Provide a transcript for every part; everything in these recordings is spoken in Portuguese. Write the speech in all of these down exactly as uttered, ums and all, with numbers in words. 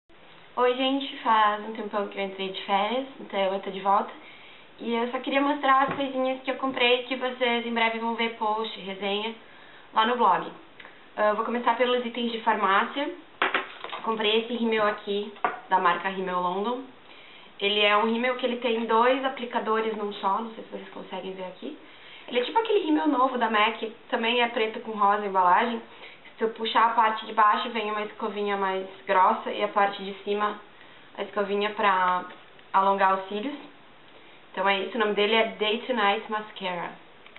Oi gente, faz um tempão que eu entrei de férias, então eu tô de volta. E eu só queria mostrar as coisinhas que eu comprei, que vocês em breve vão ver post, resenha, lá no blog. Eu vou começar pelos itens de farmácia. Comprei esse rímel aqui, da marca Rimmel London. Ele é um rímel que ele tem dois aplicadores num só, não sei se vocês conseguem ver aqui. Ele é tipo aquele rímel novo da MAC, também é preto com rosa a embalagem. Se eu puxar a parte de baixo, vem uma escovinha mais grossa e a parte de cima, a escovinha pra alongar os cílios. Então é isso, o nome dele é Day to Night Mascara.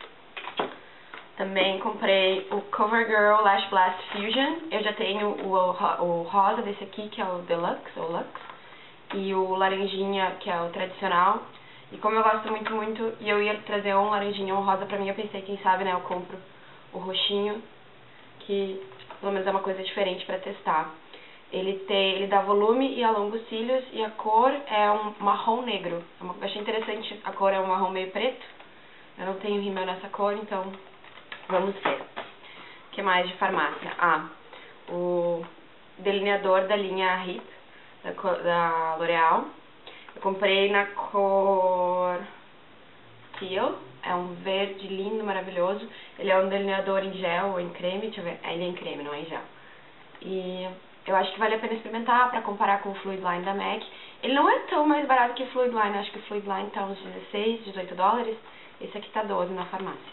Também comprei o CoverGirl Lash Blast Fusion. Eu já tenho o, o, o rosa desse aqui, que é o Deluxe, ou Lux, e o laranjinha, que é o tradicional. E como eu gosto muito, muito, e eu ia trazer um laranjinha ou um rosa pra mim, eu pensei, quem sabe, né, eu compro o roxinho, que pelo menos é uma coisa diferente pra testar. Ele tem, ele dá volume e alonga os cílios, e a cor é um marrom negro. Eu achei interessante, a cor é um marrom meio preto. Eu não tenho rímel nessa cor, então vamos ver. O que mais de farmácia? Ah, o delineador da linha Hip, da, da L'Oreal. Eu comprei na cor Teal, é um verde lindo, maravilhoso. Ele é um delineador em gel ou em creme, deixa eu ver, ele é em creme, não é em gel. E eu acho que vale a pena experimentar para comparar com o Fluid Line da MAC. Ele não é tão mais barato que o Fluid Line, acho que o Fluid Line tá uns dezesseis, dezoito dólares. Esse aqui tá doze na farmácia.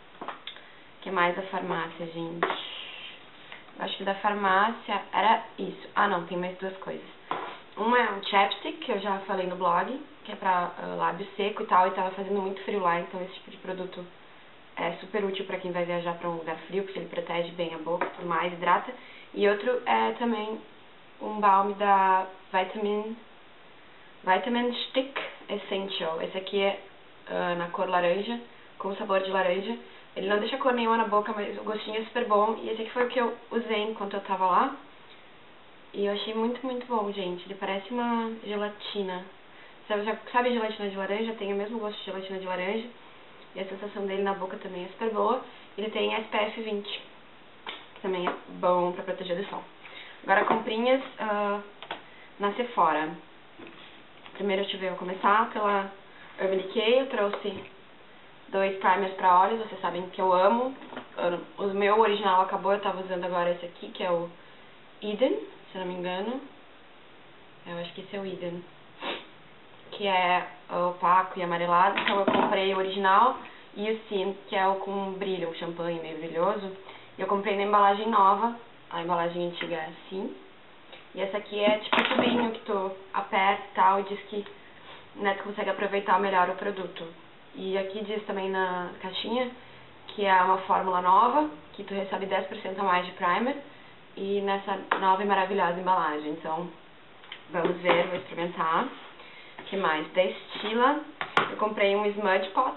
O que mais da farmácia, gente? Eu acho que da farmácia era isso. Ah, não, tem mais duas coisas. Uma é um chapstick, que eu já falei no blog, que é pra uh, lábio seco e tal, e tava fazendo muito frio lá, então esse tipo de produto é super útil pra quem vai viajar pra um lugar frio, porque ele protege bem a boca, tudo mais, hidrata. E outro é também um balme da Vitamin, Vitamin Stick Essential. Esse aqui é uh, na cor laranja, com sabor de laranja. Ele não deixa cor nenhuma na boca, mas o gostinho é super bom. E esse aqui foi o que eu usei enquanto eu tava lá. E eu achei muito, muito bom, gente. Ele parece uma gelatina. Sabe, já, sabe gelatina de laranja? Tem o mesmo gosto de gelatina de laranja. E a sensação dele na boca também é super boa. Ele tem S P F vinte, que também é bom pra proteger do sol. Agora, comprinhas uh, na Sephora. Primeiro, deixa eu ver, eu vou começar pela Urban Decay. Eu trouxe dois primers pra olhos, vocês sabem que eu amo. O meu original acabou, eu tava usando agora esse aqui, que é o Eden, se eu não me engano. Eu acho que esse é o Eden, que é opaco e amarelado. Então eu comprei o original e o Sin, que é o com brilho, um champanhe meio brilhoso. E eu comprei na embalagem nova, a embalagem antiga é assim. E essa aqui é tipo um tubinho que tu aperta e tal, e diz que, né, tu consegue aproveitar melhor o produto. E aqui diz também na caixinha que é uma fórmula nova, que tu recebe dez por cento a mais de primer, e nessa nova e maravilhosa embalagem. Então, vamos ver, vou experimentar. O que mais? Da Stila, eu comprei um Smudge Pot,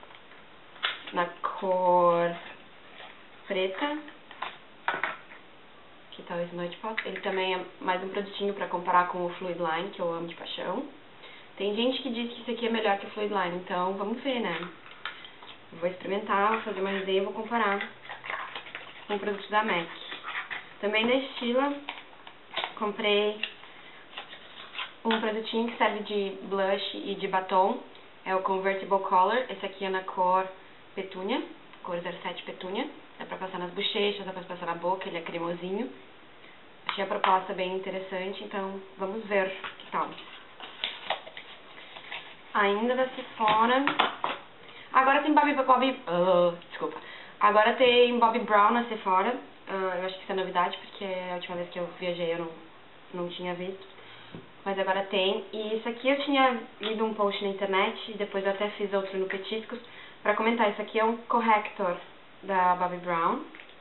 na cor preta. Aqui tá o Smudge Pot. Ele também é mais um produtinho pra comparar com o Fluid Line, que eu amo de paixão. Tem gente que diz que isso aqui é melhor que o Fluid Line, então vamos ver, né? Vou experimentar, vou fazer uma resenha e vou comparar com o produto da MAC. Também da Stila, comprei um produtinho que serve de blush e de batom. É o Convertible Color. Esse aqui é na cor Petúnia, cor zero sete Petúnia. Dá pra passar nas bochechas, dá pra passar na boca, ele é cremosinho. Achei a proposta bem interessante, então vamos ver que tal. Ainda da Sephora. Agora tem Bobbi... Bobbi uh, desculpa. Agora tem Bobbi Brown na Sephora. Uh, eu acho que isso é novidade, porque a última vez que eu viajei eu não, não tinha visto. Mas agora tem. E isso aqui eu tinha lido um post na internet, e depois eu até fiz outro no Petiscos, pra comentar. Isso aqui é um corrector da Bobbi Brown.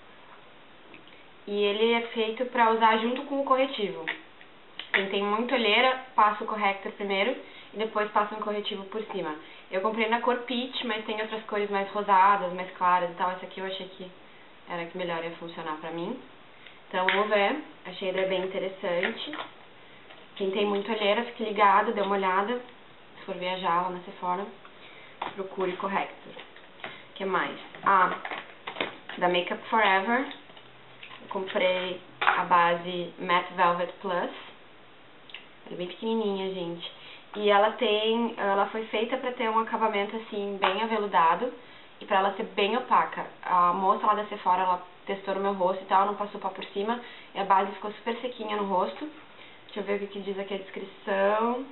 E ele é feito pra usar junto com o corretivo. Quem tem muita olheira, passa o corrector primeiro e depois passa um corretivo por cima. Eu comprei na cor Peach, mas tem outras cores mais rosadas, mais claras e tal. Essa aqui eu achei que era que melhor ia funcionar pra mim. Então vamos ver. Achei ele bem interessante. Quem tem muita olheira, fique ligado, dê uma olhada. Se for viajar lá na Sephora, procure corrector. O que mais? Ah, da Makeup Forever. Eu comprei a base Matte Velvet Plus. Ela é bem pequenininha, gente. E ela tem, ela foi feita pra ter um acabamento assim, bem aveludado e pra ela ser bem opaca. A moça lá da Sephora, ela testou no meu rosto e tal, não passou pó por cima e a base ficou super sequinha no rosto. Deixa eu ver o que, que diz aqui a descrição.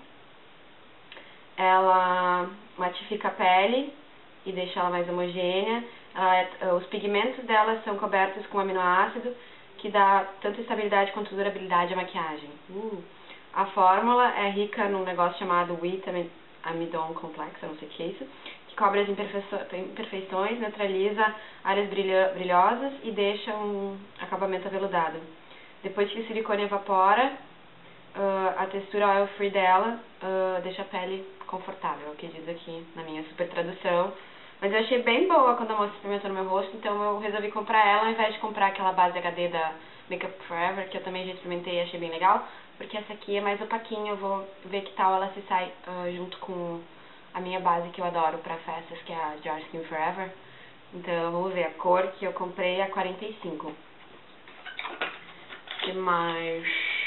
Ela matifica a pele e deixa ela mais homogênea. Ela, os pigmentos dela são cobertos com aminoácido, que dá tanto estabilidade quanto durabilidade à maquiagem. Uh. A fórmula é rica num negócio chamado Wheat Amidon Complex, eu não sei o que é isso, que cobre as imperfeições, neutraliza áreas brilhosas e deixa um acabamento aveludado. Depois que o silicone evapora, uh, a textura oil free dela uh, deixa a pele confortável, é o que diz aqui na minha super tradução. Mas eu achei bem boa quando a moça experimentou no meu rosto, então eu resolvi comprar ela ao invés de comprar aquela base H D da Makeup Forever, que eu também já experimentei e achei bem legal, porque essa aqui é mais opaquinha, eu vou ver que tal ela se sai uh, junto com a minha base que eu adoro pra festas, que é a Jar Skin Forever. Então vamos ver, a cor que eu comprei é a quarenta e cinco. O que mais?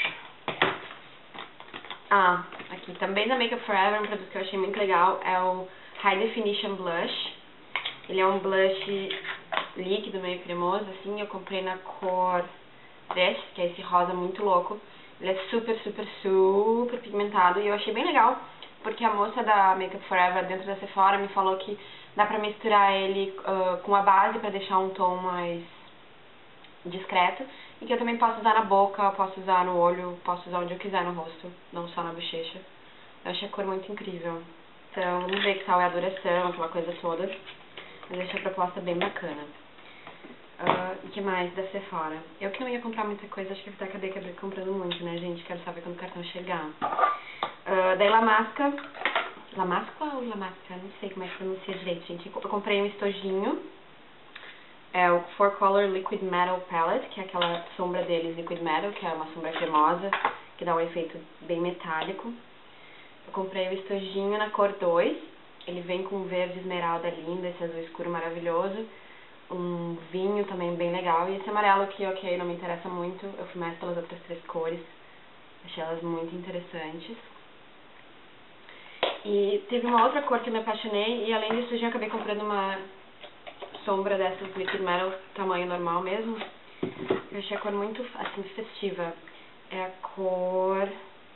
Ah, aqui também da Makeup Forever, um produto que eu achei muito legal, é o High Definition Blush. Ele é um blush líquido, meio cremoso, assim, eu comprei na cor Dash, que é esse rosa muito louco. Ele é super, super, super pigmentado e eu achei bem legal, porque a moça da Makeup Forever dentro da Sephora me falou que dá pra misturar ele uh, com a base pra deixar um tom mais discreto e que eu também posso usar na boca, posso usar no olho, posso usar onde eu quiser no rosto, não só na bochecha. Eu achei a cor muito incrível. Então, vamos ver que tal é a duração, aquela coisa toda. Mas achei a proposta bem bacana. Uh, e que mais da Sephora? Eu que não ia comprar muita coisa, acho que até acabei, acabei comprando muito, né, gente? Quero saber quando o cartão chegar. Uh, daí Lamasca. Lamasca ou Lamasca? Não sei como é que pronuncia direito, gente. Eu comprei um estojinho. É o four color Liquid Metal Palette, que é aquela sombra deles, Liquid Metal, que é uma sombra cremosa, que dá um efeito bem metálico. Eu comprei o estojinho na cor dois. Ele vem com um verde esmeralda linda, esse azul escuro maravilhoso. Um vinho também bem legal. E esse amarelo que, ok, não me interessa muito. Eu fui mais pelas outras três cores. Achei elas muito interessantes. E teve uma outra cor que eu me apaixonei. E além disso, eu já acabei comprando uma sombra dessas Liquid Metal, tamanho normal mesmo. Eu achei a cor muito, assim, festiva. É a cor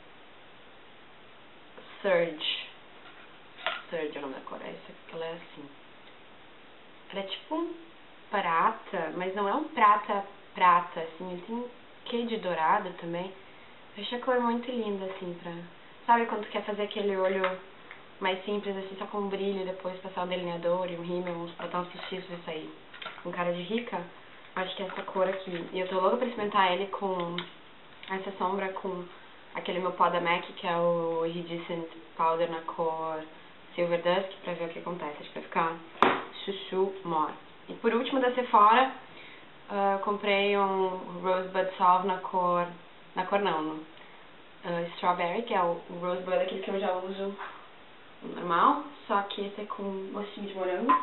Surge. Surge é o nome da cor. É essa que ela é assim. Ela é tipo um prata, mas não é um prata prata, assim, ele tem um quê de dourado também. Eu achei a cor muito linda, assim, pra... Sabe quando tu quer fazer aquele olho mais simples, assim, só com um brilho, e depois passar o delineador e um rímel, botar uns postiços e sair com cara de rica? Acho que é essa cor aqui. E eu tô louca pra experimentar ele com essa sombra, com aquele meu pó da MAC, que é o Iridescent Powder na cor Silver Dusk, pra ver o que acontece. Acho que vai ficar chuchu more. E por último, da Sephora, uh, comprei um Rosebud Salve na cor... Na cor não, no, uh, Strawberry, que é o, o Rosebud, aquele que eu já uso normal, só que esse é com gostinho de morango.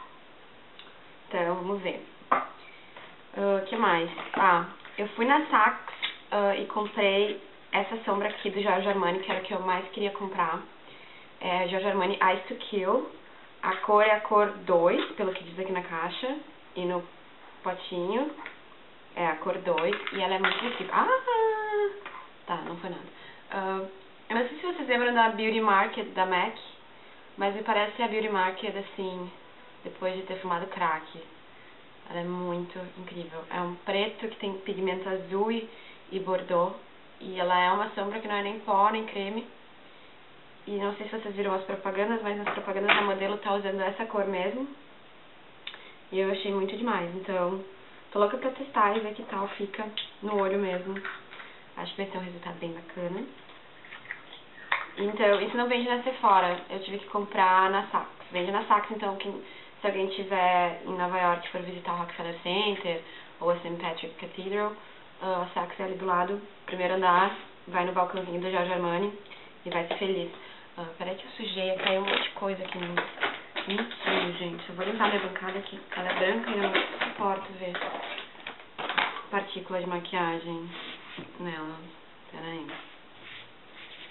Então, vamos ver. O uh, que mais? Ah, eu fui na Saks uh, e comprei essa sombra aqui do Giorgio Armani, que era a que eu mais queria comprar. É Giorgio Armani Ice to Kill. A cor é a cor dois, pelo que diz aqui na caixa. E no potinho é a cor dois. E ela é muito incrível. Ah! Tá, não foi nada. Uh, eu não sei se vocês lembram da Beauty Market da MAC. Mas me parece a Beauty Market, assim, depois de ter fumado crack. Ela é muito incrível. É um preto que tem pigmento azul e, e bordô. E ela é uma sombra que não é nem pó, nem creme. E não sei se vocês viram as propagandas, mas nas propagandas a modelo tá usando essa cor mesmo. E eu achei muito demais. Então, tô louca pra testar e ver que tal fica no olho mesmo. Acho que vai ser um resultado bem bacana. Então, isso não vende na Sephora. Eu tive que comprar na Saks. Vende na Saks, então, quem, se alguém estiver em Nova York e for visitar o Rockefeller Center ou a Saint Patrick Cathedral, uh, a Saks é ali do lado, primeiro andar, vai no balcãozinho do Giorgio Armani e vai ser feliz. Uh, peraí que eu sujei, caiu um monte de coisa aqui no... Muito sujo, gente. Eu vou limpar minha bancada aqui. Ela é branca e eu não suporto ver partícula de maquiagem nela. Peraí.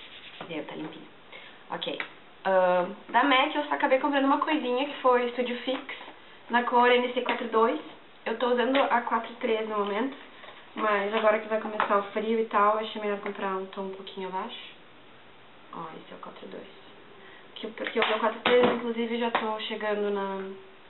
E tá limpinho. Ok. Uh, da MAC eu só acabei comprando uma coisinha que foi o Studio Fix na cor N C quarenta e dois. Eu tô usando a quarenta e três no momento, mas agora que vai começar o frio e tal, achei melhor comprar um tom um pouquinho abaixo. Ó, esse é o quarenta e dois. Que, porque o meu quarenta e três, inclusive, já tô chegando na...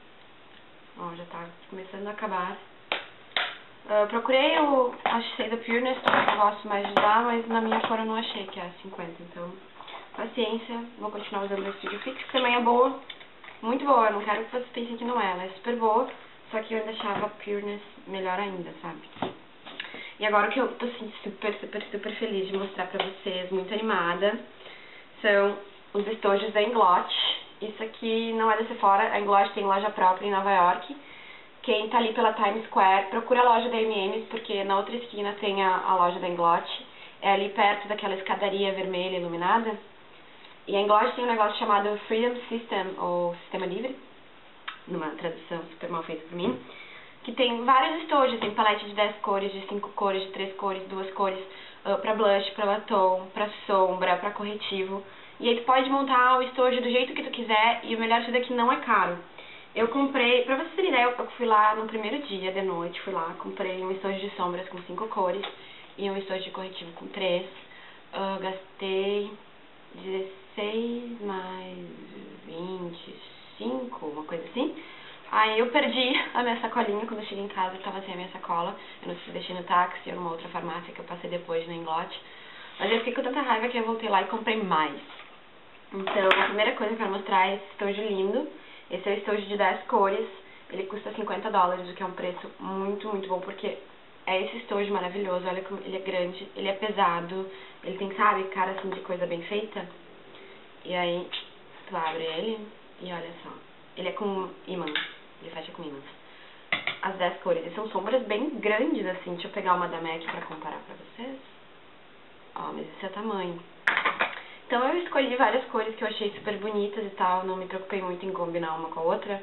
Ó, já tá começando a acabar. Uh, procurei o achei da Pureness, que eu gosto mais de usar, mas na minha cor eu não achei, que é a cinquenta, então paciência, vou continuar usando a Studio Fix, que também é boa, muito boa, eu não quero que vocês pensem que não é, ela é super boa, só que eu ainda achava a Pureness melhor ainda, sabe? E agora o que eu tô assim, super, super, super feliz de mostrar pra vocês, muito animada, são os estojos da Inglot. Isso aqui não é da Sephora, a Inglot tem loja própria em Nova York. Quem tá ali pela Times Square, procura a loja da M and M's, porque na outra esquina tem a, a loja da Inglot. É ali perto daquela escadaria vermelha iluminada. E a Inglot tem um negócio chamado Freedom System, ou Sistema Livre, numa tradução super mal feita por mim, que tem vários estojos, tem palete de dez cores, de cinco cores, de três cores, duas cores, uh, pra blush, pra batom, pra sombra, pra corretivo. E aí tu pode montar o estojo do jeito que tu quiser, e o melhor disso é que não é caro. Eu comprei, pra vocês terem ideia, eu fui lá no primeiro dia de noite, fui lá, comprei um estojo de sombras com cinco cores e um estojo de corretivo com três. Uh, gastei dezesseis mais vinte e cinco, uma coisa assim. Aí eu perdi a minha sacolinha quando eu cheguei em casa, eu tava sem a minha sacola. Eu não sei se eu deixei no táxi ou numa outra farmácia que eu passei depois na Inglot. Mas eu fiquei com tanta raiva que eu voltei lá e comprei mais. Então, a primeira coisa que eu quero mostrar é esse estojo lindo. Esse é o estojo de dez cores, ele custa cinquenta dólares, o que é um preço muito, muito bom, porque é esse estojo maravilhoso, olha como ele é grande, ele é pesado, ele tem, sabe, cara assim de coisa bem feita. E aí, tu abre ele e olha só, ele é com imã, ele fecha com imãs. As dez cores, e são sombras bem grandes assim, deixa eu pegar uma da MAC pra comparar pra vocês. Ó, mas esse é o tamanho. Então eu escolhi várias cores que eu achei super bonitas e tal, não me preocupei muito em combinar uma com a outra.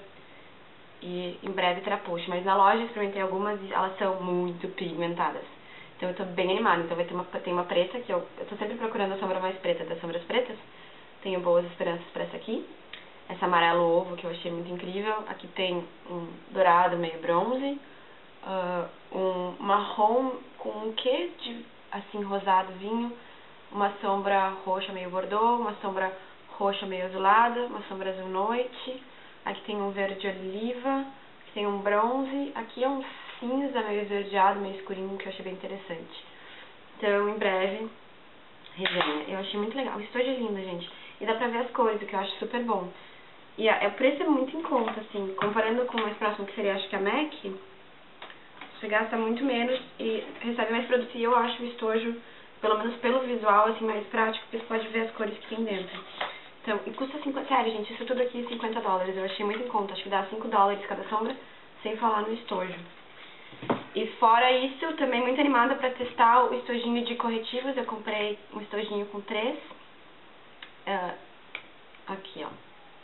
E em breve terá post, mas na loja eu experimentei algumas e elas são muito pigmentadas. Então eu tô bem animada, então vai ter uma, tem uma preta, que eu, eu tô sempre procurando a sombra mais preta das sombras pretas. Tenho boas esperanças pra essa aqui. Essa amarelo ovo que eu achei muito incrível. Aqui tem um dourado meio bronze. Uh, um marrom com um quê de, assim, rosado vinho. Uma sombra roxa meio bordô, uma sombra roxa meio azulada, uma sombra azul noite. Aqui tem um verde oliva, aqui tem um bronze, aqui é um cinza meio esverdeado, meio escurinho, que eu achei bem interessante. Então, em breve, resenha. Eu achei muito legal. O estojo é lindo, gente. E dá pra ver as cores, o que eu acho super bom. E a, o preço é muito em conta, assim, comparando com o mais próximo, que seria, acho que a MAC, você gasta muito menos e recebe mais produtos. E eu acho o estojo, pelo menos pelo visual, assim, mais prático, porque você pode ver as cores que tem dentro. Então, e custa cinquenta, sério, gente, isso tudo aqui é cinquenta dólares, eu achei muito em conta, acho que dá cinco dólares cada sombra, sem falar no estojo. E fora isso, também muito animada pra testar o estojinho de corretivos, eu comprei um estojinho com três, uh, aqui, ó.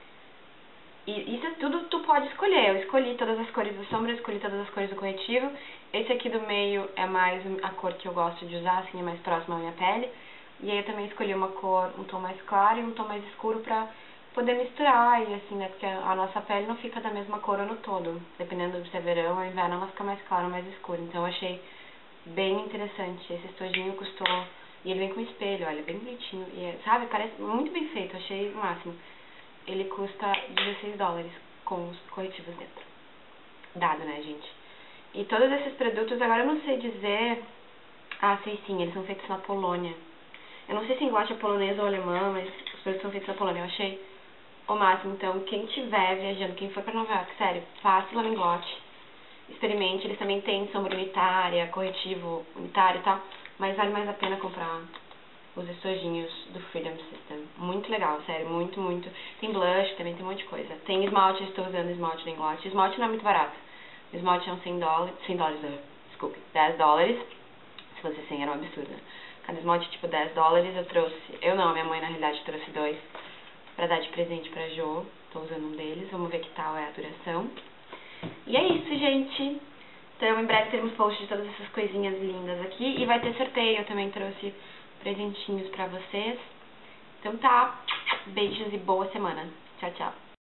E isso tudo tu pode escolher, eu escolhi todas as cores da sombra, eu escolhi todas as cores do corretivo. Esse aqui do meio é mais a cor que eu gosto de usar, assim, é mais próxima à minha pele. E aí eu também escolhi uma cor, um tom mais claro e um tom mais escuro pra poder misturar, e assim, né, porque a nossa pele não fica da mesma cor o ano todo. Dependendo se é verão ou inverno, ela fica mais clara ou mais escura. Então eu achei bem interessante. Esse estojinho custou, e ele vem com espelho, olha, bem bonitinho. E, sabe, parece muito bem feito, achei o máximo. Ele custa dezesseis dólares com os corretivos dentro. Dado, né, gente? E todos esses produtos, agora eu não sei dizer... Ah, sei sim, eles são feitos na Polônia. Eu não sei se Inglot é polonesa ou alemã, mas os produtos são feitos na Polônia. Eu achei o máximo. Então, quem estiver viajando, quem for pra Nova York, sério, passe lá no Inglot. Experimente. Eles também têm sombra unitária, corretivo unitário e tal. Mas vale mais a pena comprar os estojinhos do Freedom System. Muito legal, sério, muito, muito. Tem blush, também tem um monte de coisa. Tem esmalte, eu estou usando esmalte do Inglot. Esmalte não é muito barato. O esmalte é uns cem dólares, cem dólares, desculpe, dez dólares. Se fosse cem era um absurdo, né? Cada esmalte tipo dez dólares, eu trouxe, eu não, a minha mãe na realidade trouxe dois pra dar de presente pra Jo. Tô usando um deles, vamos ver que tal é a duração. E é isso, gente. Então, em breve teremos post de todas essas coisinhas lindas aqui. E vai ter sorteio, eu também trouxe presentinhos pra vocês. Então tá, beijos e boa semana. Tchau, tchau.